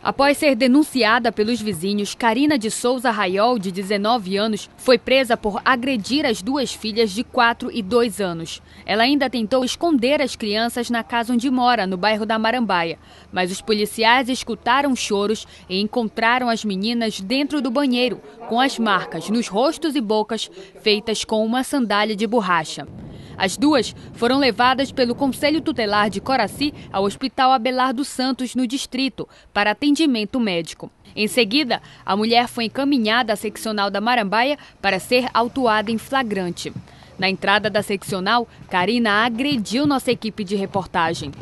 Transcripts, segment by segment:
Após ser denunciada pelos vizinhos, Karina de Souza Raiol, de 19 anos, foi presa por agredir as duas filhas de 4 e 2 anos. Ela ainda tentou esconder as crianças na casa onde mora, no bairro da Marambaia. Mas os policiais escutaram choros e encontraram as meninas dentro do banheiro, com as marcas nos rostos e bocas feitas com uma sandália de borracha. As duas foram levadas pelo Conselho Tutelar de Coraci ao Hospital Abelardo Santos, no distrito, para atendimento médico. Em seguida, a mulher foi encaminhada à seccional da Marambaia para ser autuada em flagrante. Na entrada da seccional, Karina agrediu nossa equipe de reportagem.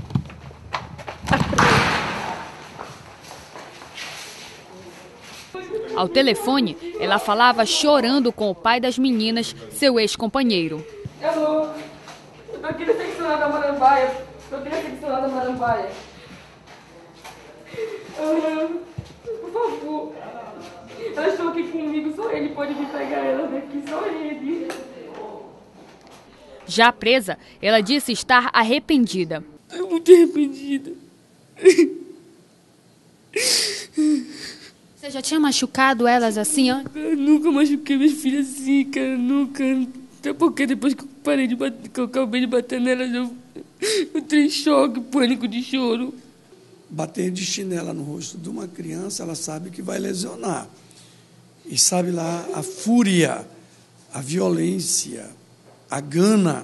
Ao telefone, ela falava chorando com o pai das meninas, seu ex-companheiro. Alô, eu tô aqui na seccional da Marambaia. Por favor. Elas estão aqui comigo, só ele pode vir pegar elas daqui, só ele. Já presa, ela disse estar arrependida. Estou muito arrependida. Você já tinha machucado elas assim antes? Eu nunca machuquei minhas filhas assim, cara, nunca. Até porque depois que eu parei de bater, que eu acabei de bater nelas, eu entrei em choque, pânico de choro. Bater de chinela no rosto de uma criança, ela sabe que vai lesionar. E sabe lá a fúria, a violência, a gana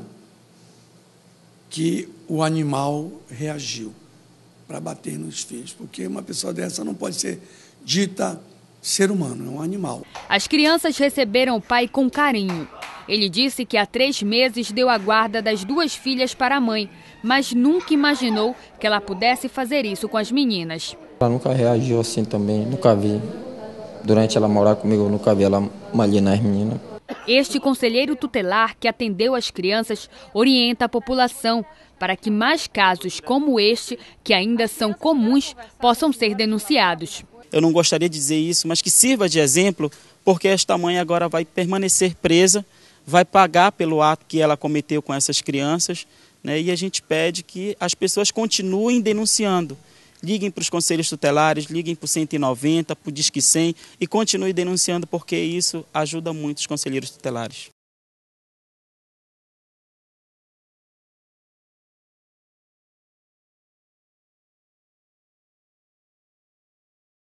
que o animal reagiu para bater nos filhos. Porque uma pessoa dessa não pode ser dita ser humano, é um animal. As crianças receberam o pai com carinho. Ele disse que há 3 meses deu a guarda das 2 filhas para a mãe, mas nunca imaginou que ela pudesse fazer isso com as meninas. Ela nunca reagiu assim também, nunca vi. Durante ela morar comigo, eu nunca vi ela malhando as meninas. Este conselheiro tutelar que atendeu as crianças orienta a população para que mais casos como este, que ainda são comuns, possam ser denunciados. Eu não gostaria de dizer isso, mas que sirva de exemplo, porque esta mãe agora vai permanecer presa, vai pagar pelo ato que ela cometeu com essas crianças, né? E a gente pede que as pessoas continuem denunciando. Liguem para os conselhos tutelares, liguem para o 190, para o Disque 100 e continuem denunciando, porque isso ajuda muito os conselheiros tutelares.